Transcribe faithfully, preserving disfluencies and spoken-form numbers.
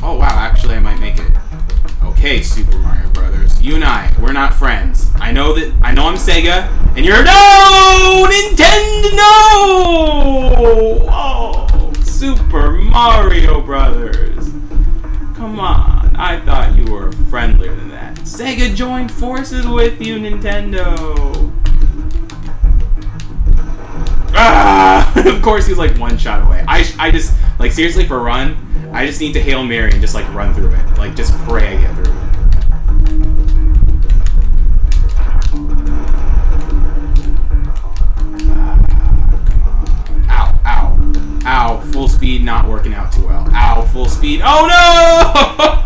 Oh wow, actually I might make it. Okay, Super Mario Brothers. You and I, we're not friends. I know that I know I'm Sega, and you're no Nintendo. No! Oh, Super Mario Brothers. Come on, I thought you were friendlier than that. Sega joined forces with you, Nintendo. Ah! Of course, he was like one shot away. I I just like seriously for a run. I just need to Hail Mary and just like run through it. Like just pray I get through. Ah, come on. Ow, ow. Ow, full speed not working out too well. Ow, full speed. Oh no!